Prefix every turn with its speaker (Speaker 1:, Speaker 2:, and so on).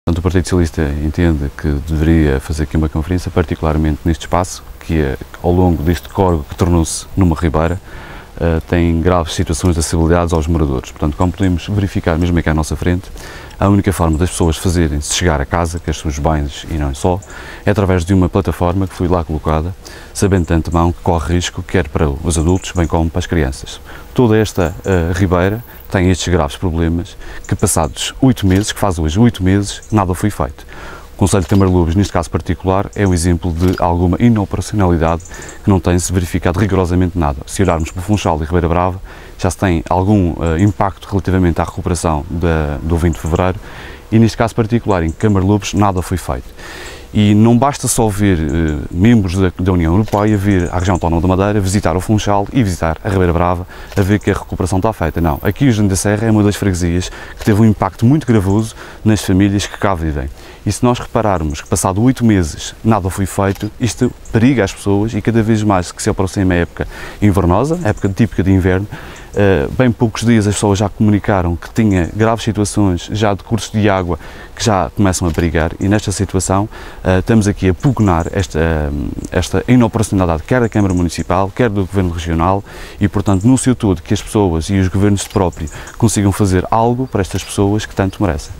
Speaker 1: Portanto, o Partido Socialista entende que deveria fazer aqui uma conferência, particularmente neste espaço, que ao longo deste córrego que tornou-se numa ribeira, tem graves situações de acessibilidade aos moradores. Portanto, como podemos verificar mesmo aqui à nossa frente, a única forma das pessoas fazerem-se chegar a casa, que os seus bens e não só, é através de uma plataforma que foi lá colocada, sabendo de antemão que corre risco, quer para os adultos, bem como para as crianças. Toda esta ribeira tem estes graves problemas que passados 8 meses, que faz hoje 8 meses, nada foi feito. O Conselho de Camarlobos, neste caso particular, é um exemplo de alguma inoperacionalidade que não tem-se verificado rigorosamente nada. Se olharmos para o Funchal e Ribeira Brava, já se tem algum impacto relativamente à recuperação do 20 de fevereiro e, neste caso particular, em Camarlobos, nada foi feito. E não basta só ver membros da União Europeia vir à região autónoma da Madeira, visitar o Funchal e visitar a Ribeira Brava a ver que a recuperação está feita. Não, aqui o Jardim da Serra é uma das freguesias que teve um impacto muito gravoso nas famílias que cá vivem. E se nós repararmos que passado 8 meses nada foi feito, isto periga as pessoas e cada vez mais que se aproxima a época invernosa, a época típica de inverno, bem poucos dias as pessoas já comunicaram que tinha graves situações já de cursos de água que já começam a perigar e nesta situação estamos aqui a pugnar esta inoperacionalidade quer da Câmara Municipal, quer do Governo Regional e, portanto, no seu todo que as pessoas e os governos próprios consigam fazer algo para estas pessoas que tanto merecem.